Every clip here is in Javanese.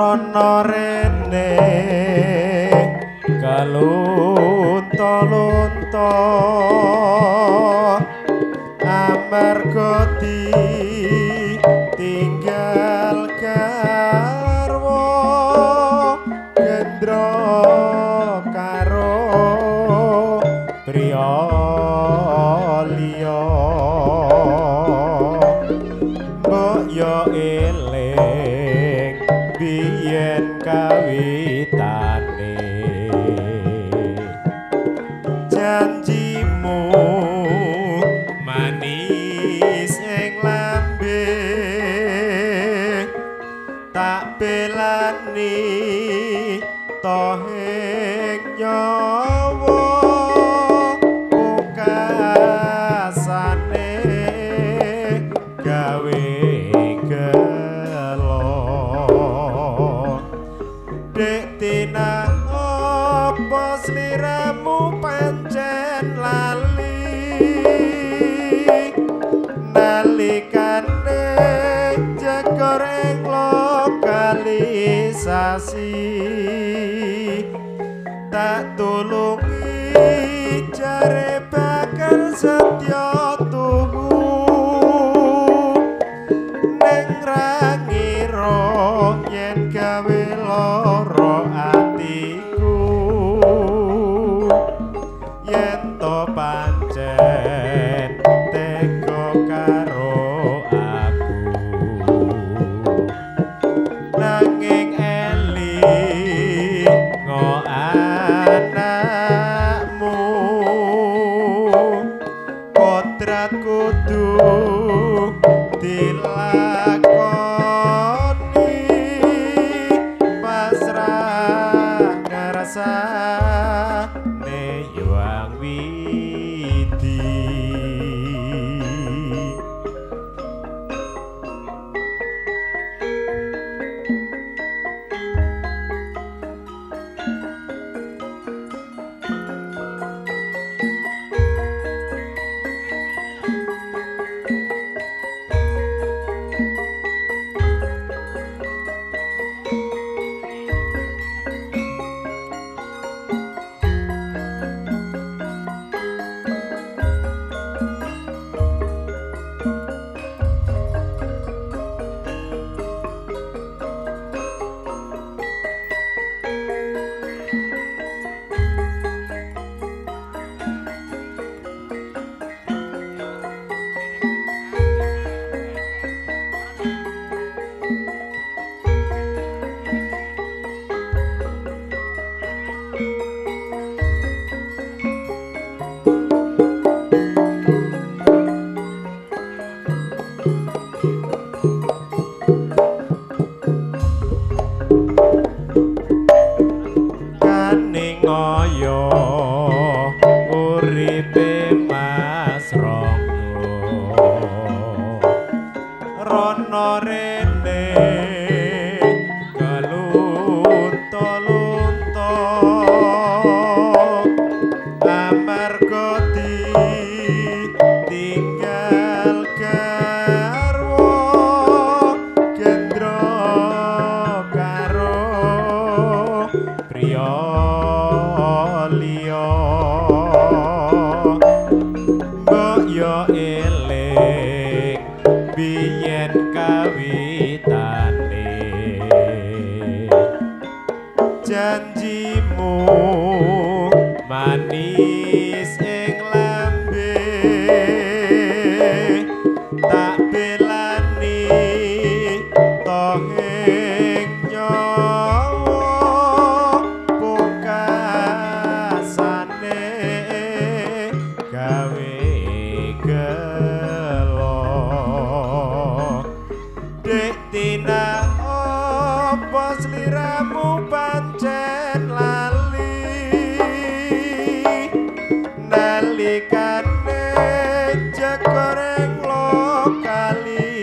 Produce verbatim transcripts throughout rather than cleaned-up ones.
rono rene kalunta-lunta amarga ditinggal garwa gendra karo priya liya mbok yo eling biyen kawitane janjimu manis ing lambe tak belani toh ing nyawa pungkasane gawe gelo dek tina apa sliramu pancen lali nalikane jegoreng lokalisasi tak tulungi jare bakal setya tuhu ning rangira yen gawe lara atiku yen to pancen tega karo aku nanging eli ngo anakmu kodrat kudu dilakoni pasrah ngrasane yuang widi ngoyo uripe Mas Rangga rono rene kalunta-lunta amarga ditinggal garwa gendra karo priya liya mbok yo eling biyen kawitane janjimu manis ing lambe tak belani toh ing nyawa gawe gelo dek tina apa sliramu pancen lali nalikane jegoreng lokali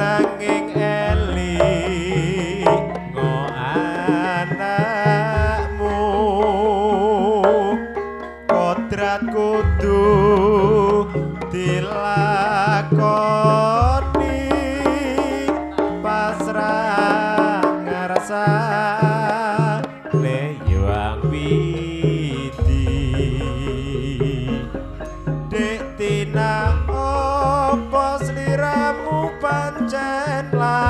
nanging eli ngo anakmu kodrat kudu dilakoni pasrah ngarasa le yuang widi dek tina opo sliramu pancen